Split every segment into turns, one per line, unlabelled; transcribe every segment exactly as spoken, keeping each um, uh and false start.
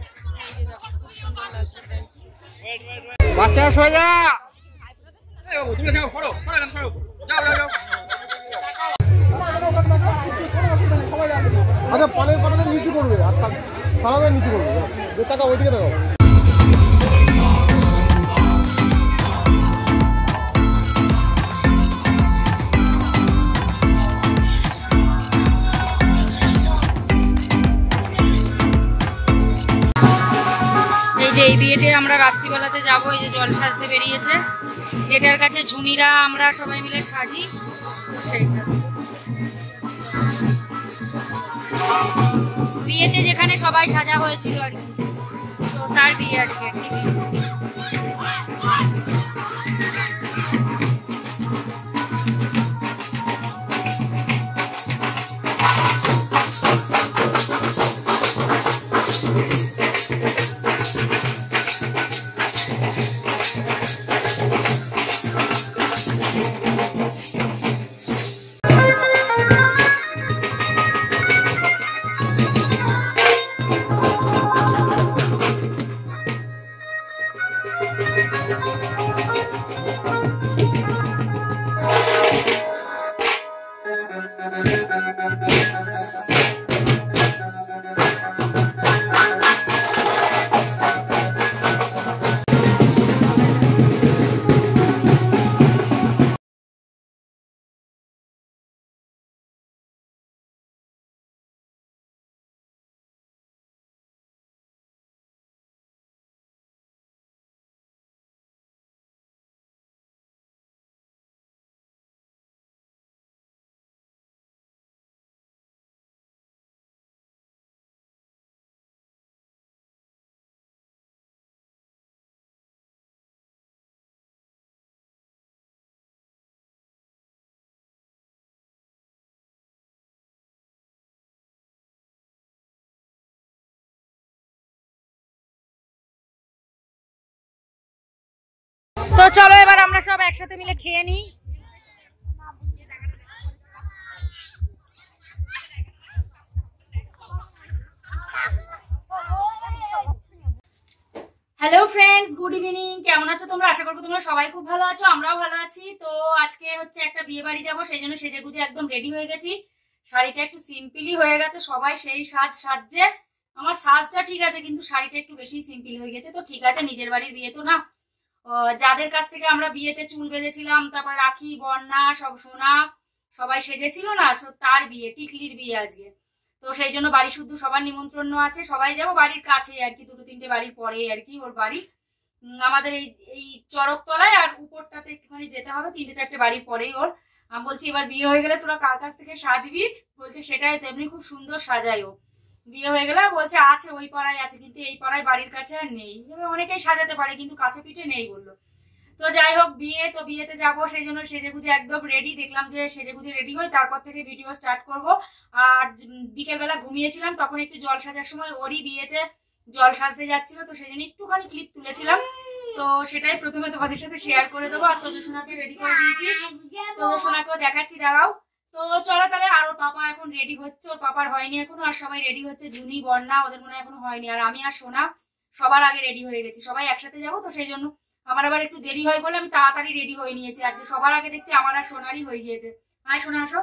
বাচ্চা সোজা
তুমি যাও সরো সরো সরো যাও যাও যাও
আচ্ছা পালের পাতাটা নিচু করবে আর সারাবে নিচু করবে দু টাকা ওইদিকে দেখো
যে এই বিয়েতে আমরা রাত্রিবেলাতে যাবো, এই যে জল সাজতে বেরিয়েছে, যেটার কাছে ঝুনিরা আমরা সবাই মিলে সাজি, সেইটা বিয়েতে যেখানে সবাই সাজা হয়েছিল আর কি, তো তার বিয়ে আজকে। তো চলো এবার আমরা সব একসাথে মিলে খেয়ে নিই। Hello friends, good evening. কেমন আছো তোমরা? আশা করবো তোমরা সবাই খুব ভালো আছো, আমরাও ভালো আছি। তো আজকে হচ্ছে একটা বিয়ে বাড়ি যাবো, সেই জন্য সেজে গুজে একদম রেডি হয়ে গেছি। শাড়িটা একটু সিম্পলি হয়ে গেছে, সবাই সেই সাজ সাজছে। আমার সাজটা ঠিক আছে, কিন্তু শাড়িটা একটু বেশি সিম্পল হয়ে গেছে। তো ঠিক আছে, নিজের বাড়ির বিয়ে তো না, যাদের কাছ থেকে আমরা বিয়েতে চুল বেঁধেছিলাম, তারপর রাখি বন্যা সব সোনা সবাই সেজেছিল না, তার বিয়ে, টিকলির বিয়ে আজকে। তো সেই জন্য বাড়ি শুদ্ধ সবার নিমন্ত্রণ আছে, সবাই যাবো বাড়ির কাছে আর কি, দুটো তিনটে বাড়ির পরে আর কি ওর বাড়ি। আমাদের এই এই চরকতলায়, আর উপরটাতে একটুখানি যেতে হবে, তিনটে চারটে বাড়ির পরেই ওর। আমি বলছি এবার বিয়ে হয়ে গেলে তোরা কার কাছ থেকে সাজবি? বলছে সেটাই, তেমনি খুব সুন্দর সাজায় ও। বিয়ে হয়ে গেলে বলছে আছে ওই পাড়ায় আছে, কিন্তু এই পাড়ায় বাড়ির কাছে আর নেই। অনেকেই সাজাতে পারে কিন্তু কাছে পিঠে নেই বললো। তো যাই হোক, বিয়ে তো বিয়েতে যাবো, সেই জন্য সেজে গুজে একদম রেডি। দেখলাম যে সেজে গুজে রেডি হই, তারপর থেকে ভিডিও স্টার্ট করব। আর বিকেল বেলা ঘুমিয়েছিলাম, তখন একটু জল সাজার সময় ওরই বিয়েতে জল সাজতে যাচ্ছিল, তো সেই জন্য একটুখানি ক্লিপ তুলেছিলাম। তো সেটাই প্রথমে তোমাদের সাথে শেয়ার করে দেবো। আর তোজসোনাকে রেডি করে দিয়েছি, তোজসোনাকেও দেখাচ্ছি, দাঁড়াও। তো চলো তাহলে। আর ওর পাপা এখন রেডি হচ্ছে, ওর পাপার হয়নি এখনো, আর সবাই রেডি হচ্ছে। ঝুনি বন্যা ওদের মনে হয় এখনো হয়নি, আর আমি আর সোনা সবার আগে রেডি হয়ে গেছি। সবাই একসাথে যাবো, তো সেই জন্য আমার আবার একটু দেরি হয় বলে আমি তাড়াতাড়ি রেডি হয়ে নিয়েছি আজকে। সবার আগে দেখছি আমার আর সোনারই হয়ে গিয়েছে। আয় সোনা, আসো।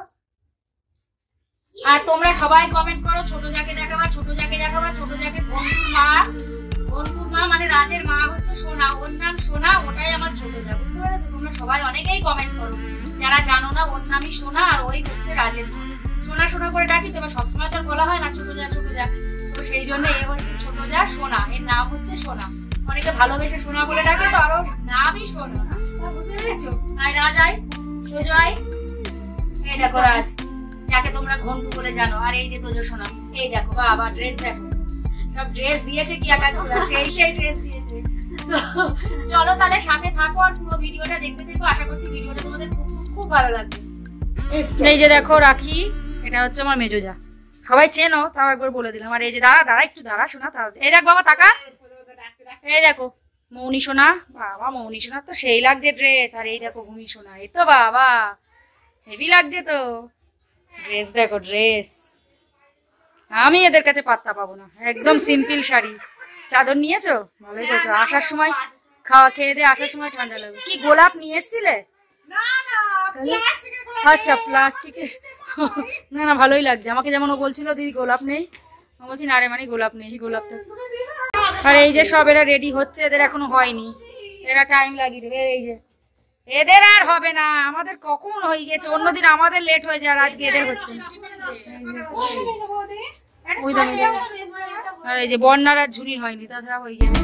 আর তোমরা সবাই কমেন্ট করো, ছোট যাকে দেখাবা, ছোট যাকে দেখাবা, ছোট যাকে বন্ধুর মা, বন্ধুর মা মানে রাজের মা হচ্ছে সোনা, ওর নাম সোনা, ওটাই আমার ছোট যা। বুঝতে পেরেছো? তোমরা সবাই অনেকেই কমেন্ট করো, যারা জানো না ওর নামই সোনা, আর ওই হচ্ছে রাজের মা। সোনা সোনা করে ডাকি, তবে সবসময় তো বলা হয় না ছোট যা ছোট যা, তো সেই জন্য এ হচ্ছে ছোট যা সোনা, এর নাম হচ্ছে সোনা। অনেকে ভালোবেসে সোনা বলে ডাকে, তো আরো নামই সোনা। বুঝতে পেরেছো? আয় রাজ, আয় তোজো, আয়। এই দেখো রাজ, যাকে তোমরা ঘন্টু বলে জানো। আর এই যে তোজো সোনা, এই দেখো বাবা ড্রেস দেখো, সব ড্রেস দিয়েছে কি একা সেই সেই ড্রেস দিয়েছে। তো চলো তাহলে সাথে থাকো আর পুরো ভিডিওটা দেখতে থাকো। আশা করছি ভিডিওটা তোমাদের খুব খুব ভালো লাগবে। এই যে দেখো রাখি, এটা হচ্ছে আমার মেজোজা, সবাই চেনো, তাও একবার বলে দিলাম। আর এই যে দাঁড়া দাঁড়া একটু দাঁড়া শোনা, তাও এই দেখ বাবা টাকা, এই দেখো মৌনি সোনা, বাবা মৌনি সোনা তো সেই লাগছে ড্রেস। আর এই দেখো ভূমি সোনা, এই তো বাবা হেভি লাগছে তো ড্রেস। দেখো ড্রেস, আমি এদের কাছে পাত্তা পাবো না, একদম সিম্পল শাড়ি। চাদর নিয়েছো? ভালোই করছো, আসার সময় খাওয়া খেয়ে দিয়ে আসার সময় ঠান্ডা লাগবে। কি গোলাপ নিয়ে এসছিলে? আচ্ছা প্লাস্টিকের। না না ভালোই লাগছে আমাকে, যেমন ও বলছিল দিদি গোলাপ নেই, আমি বলছি না রে মানে গোলাপ নেই, গোলাপটা। আর এই যে সব এরা রেডি হচ্ছে, এদের এখনো হয়নি, এরা টাইম লাগিয়ে দেবে। এই যে এদের আর হবে না, আমাদের কখন হয়ে গেছে, অন্যদিন আমাদের লেট হয়ে যায় আর আজকে এদের হচ্ছে। আর এই যে বন্যার আর ঝুড়ির হয়নি, তাছাড়া হয়ে গেছে।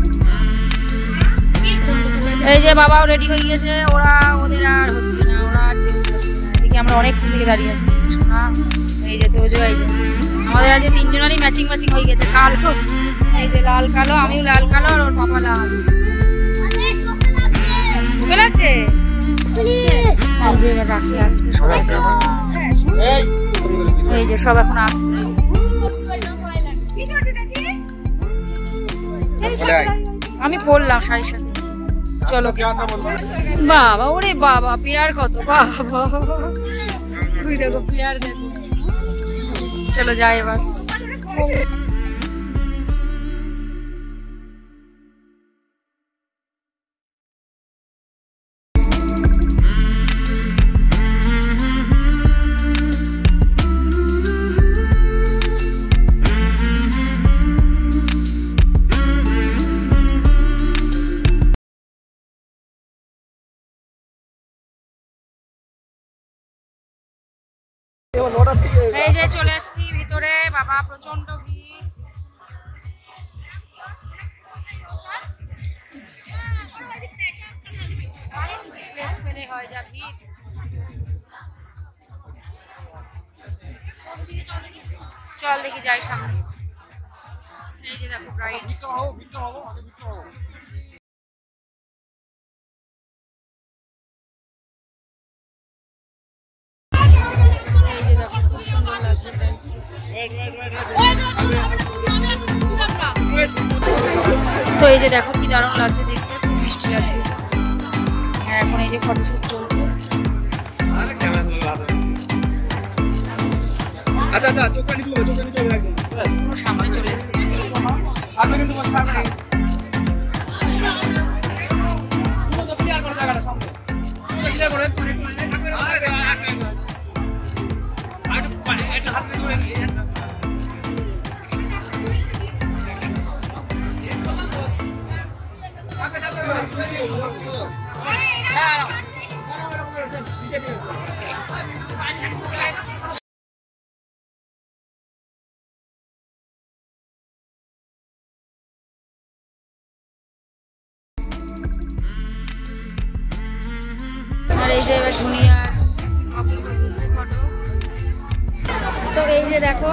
এই যে বাবাও রেডি হয়ে গেছে, ওরা ওদের আর হচ্ছে না, ওরা আর হচ্ছে না। এদিকে আমরা অনেকক্ষণ থেকে দাঁড়িয়ে আছি। শোনা এই যে তোজো, এই যে আমাদের আজকে তিনজনেরই ম্যাচিং ম্যাচিং হয়ে গেছে, কালো এই যে লাল কালো, আমিও লাল কালো আর ওর পাপা লাল। ভুকে লাগছে রাখতে আসছে সবাই, এই যে সব এখন আসছে। আমি পড়লাম শাড়ির সাথে। চলো বাবা, ওরে বাবা পেয়ার কত, বাবা তুই দেখো পেয়ার দেখো। চলো যাই এবার। এই যে চলে আসছি ভিতরে, বাবা প্রচন্ড ভিড়। হয় যা ভিড়। চল দেখি যাই সামনে। এই যে দেখো ব্রাইড। তো এই যে দেখো কি দারুণ লাগছে দেখতে, খুব মিষ্টি লাগছে। হ্যাঁ এখন এই যে ফটোশুট চলছে।
আচ্ছা আচ্ছা চোখটা নিচু হবে, চোখটা নিচু হবে একদম।
পুরো সামনে চলে এসেছে।
আপনি কিন্তু বসে থাকবেন। শুধু তো ক্লিয়ার করে জায়গাটা সামনে। ক্লিয়ার করে থাকবেন। আরে আর পানি একটা হাত দিয়ে ধরে নিয়ে যান।
আর এই যে এবার জুনিয়ার ফটো। তো এই যে দেখো,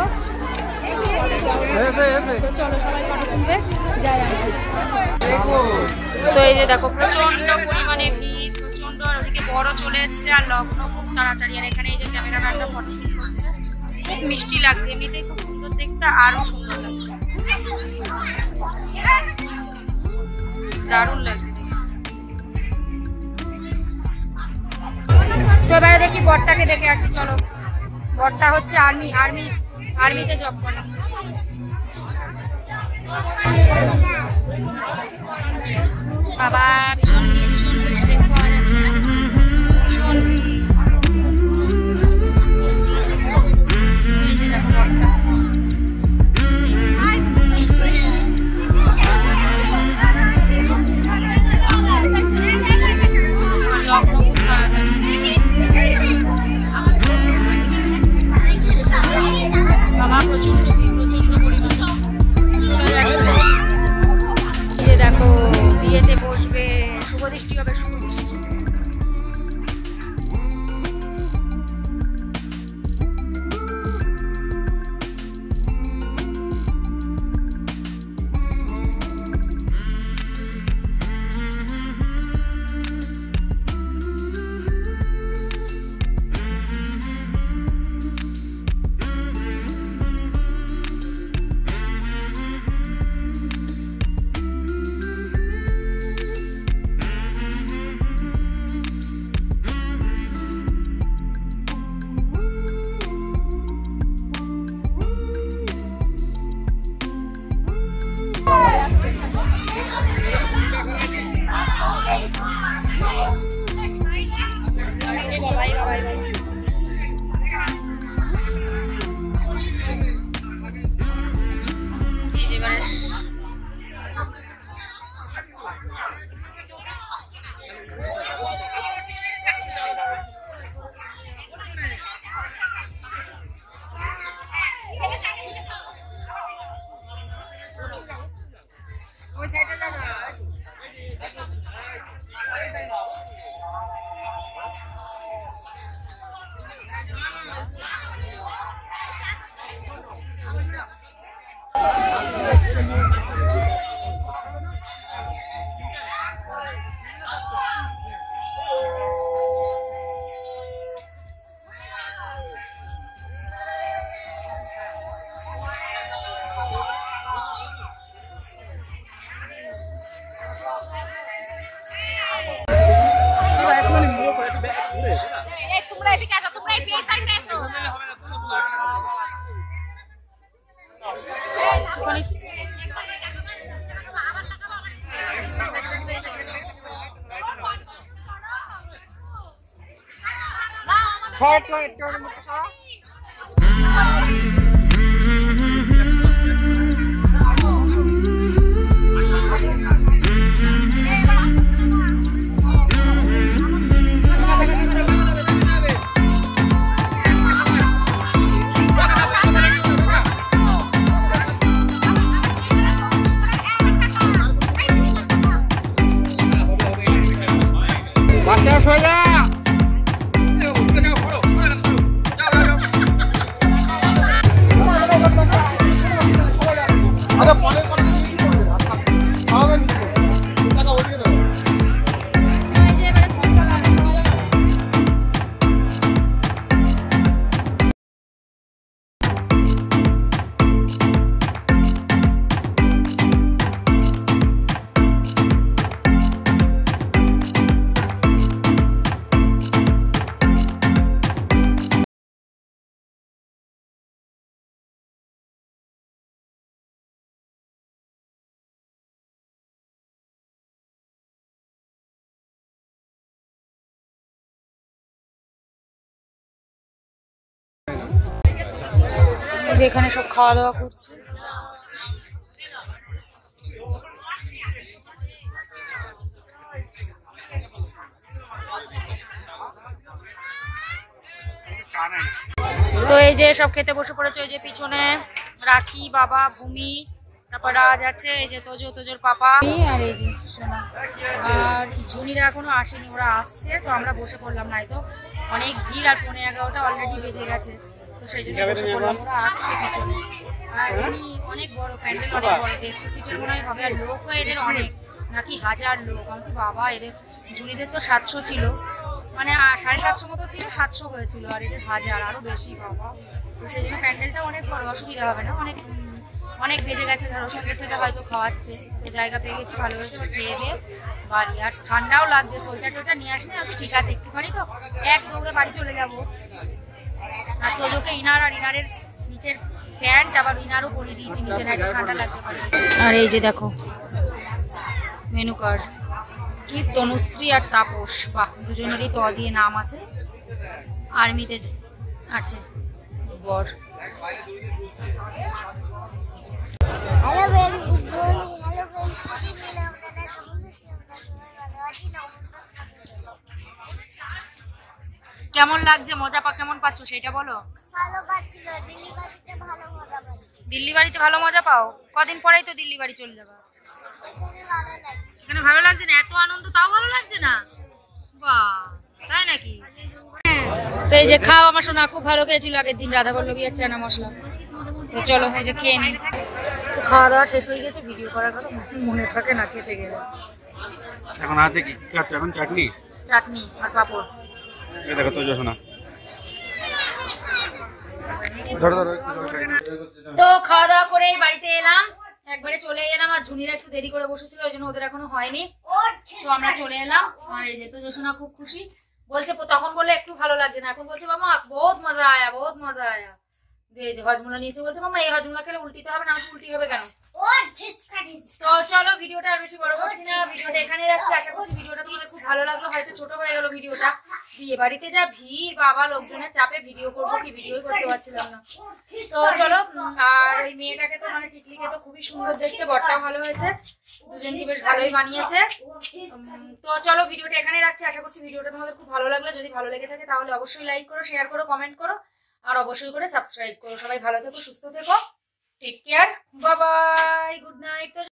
চলো সবাই ফটো তুলবে যাই। তো এই যে দেখো প্রচন্ড পরিমাণে ভিড়, প্রচন্ড। আর ওদিকে বড় চলে এসছে আর লগ্ন খুব তাড়াতাড়ি। আর এখানে এই যে ক্যামেরাম্যানরা ফটো শুট করছে, খুব মিষ্টি লাগছে, এমনিতেই খুব সুন্দর দেখতে, আরো সুন্দর লাগছে, দারুণ লাগছে। তো এবারে দেখি বরটাকে দেখে আসি, চলো। বরটা হচ্ছে আর্মি আর্মি আর্মিতে জব করে। বাবা ভীষণ ভীষণ পাওয়া যাচ্ছে, ভীষণ দেখো বরটা। বাবা প্রচন্ড প্রচন্ড পরিমাণ। দেখো বিয়েতে বসবে। তোমরা এদিকে আসো, তোমরা এই পেয়ে সাইডে আসো।
শর্ট একটু মুখটা সরা। বাচ্চা সরে যা।
আরে পরের কথা নিচে করবে আর সারাবে নিচে করবে টাকা ওদিকে দাও।
এখানে সব খাওয়া দাওয়া করছে। তো এই যে সব খেতে বসে পড়েছে। ওই যে পিছনে রাখি, বাবা, ভূমি, তারপর রাজ আছে, এই যে তোজো, তোজোর পাপা, আর এই যে সোনা। আর ঝুনিরা এখনো আসেনি, ওরা আসছে। তো আমরা বসে পড়লাম, নাই তো অনেক ভিড়, আর পনেরো এগারোটা অলরেডি বেজে গেছে। তো সেই জন্য বসে পড়লাম, ওরা আসছে পিছনে। আর এমনি অনেক বড় প্যান্ডেল, অনেক বড়, দেড়শো সিটের মনে হয় হবে। আর লোকও এদের অনেক, নাকি হাজার লোক। আমি বলছি বাবা, এদের ঝুনিদের তো সাতশো ছিল, মানে সাড়ে সাতশো মতো ছিল, সাতশো হয়েছিল, আর এদের হাজার, আরো বেশি বাবা। তো সেই জন্য প্যান্ডেলটা অনেক বড়, অসুবিধা হবে না। অনেক অনেক বেজে গেছে, ধরো সঙ্গে থেকে হয়তো খাওয়াচ্ছে, তো জায়গা পেয়ে গেছি, ভালো হয়েছে। খেয়ে দিয়ে বাড়ি, আর ঠান্ডাও লাগছে, সোয়েটার টোয়েটার নিয়ে আসলে আমি ঠিক আছে একটুখানি, তো এক দৌড়ে বাড়ি চলে যাবো। আর তোজোকে ইনার আর ইনারের নিচের প্যান্ট আবার ইনারও পরিয়ে দিয়েছি, নিচে না ঠান্ডা লাগতে পারে। আর এই যে দেখো মেনু কার্ড, কি তনুশ্রী আর তাপস, বাহ, দুজনেরই ত দিয়ে নাম আছে। আর্মিতে আছে বর।
Hello very good morning. Hello friends,
কেমন লাগছে, মজা পা কেমন পাচ্ছ সেটা বলো।
ভালো পাচ্ছিল, দিল্লি বাড়িতে ভালো মজা পাচ্ছি।
দিল্লি বাড়িতে ভালো মজা পাও? কদিন পরেই তো দিল্লি বাড়ি চলে যাবা।
এখানে ভালো লাগে।
এখানে ভালো লাগছে না? এত আনন্দ তাও ভালো লাগছে না? বাহ, তাই নাকি? তো এই যে খাও আমার সোনা, খুব ভালো খেয়েছিল আগের দিন রাধা বল্লভী আর চানা মশলা। তো চলো এই যে খেয়ে নিই। তো খাওয়া দাওয়া শেষ হয়ে গেছে, ভিডিও করার কথা মনে থাকে না খেতে গেলে।
এখন আছে কি খাচ্ছ? এখন চাটনি
চাটনি আর পাপড়।
এই দেখো তো শোনা।
তো খাওয়া দাওয়া করে বাড়িতে এলাম, একবারে চলে এলাম। আর ঝুনিরা একটু দেরি করে বসেছিল, ওই জন্য ওদের এখনো হয়নি। তো আমরা চলে এলাম। আর এই যে তো জোসনা খুব খুশি, বলছে তখন বলে একটু ভালো লাগছে না, এখন বলছে বাবা বহুত মজা আয়া, বহুত মজা আয়া। এই যে হজমোলা নিয়েছে, বলছে মামা এই হজমোলা খেলে উল্টিতে হবে না। আমি উল্টি হবে কেন?
ও ঢিসকা ঢিসকা।
তো চলো ভিডিওটা আর বেশি বড় করছি না, ভিডিওটা এখানে রাখছি। আশা করছি ভিডিওটা তোমাদের খুব ভালো লাগলো। হয়তো ছোট হয়ে গেল ভিডিওটা, বিয়ে বাড়িতে যা ভিড় বাবা, লোকজনের চাপে ভিডিও করবো কি ভিডিওই করতে পারছিলাম না। তো চলো, আর ওই মেয়েটাকে তো মানে টিকলিকে তো খুবই সুন্দর দেখতে, বরটাও ভালো হয়েছে, দুজনকে বেশ ভালোই বানিয়েছে। উম, তো চলো ভিডিওটা এখানে রাখছি। আশা করছি ভিডিওটা তোমাদের খুব ভালো লাগলো। যদি ভালো লেগে থাকে তাহলে অবশ্যই লাইক করো, শেয়ার করো, কমেন্ট করো, আর অবশ্যই করে সাবস্ক্রাইব করো। সবাই ভালো থেকো, সুস্থ থেকো, take care, bye bye, good night.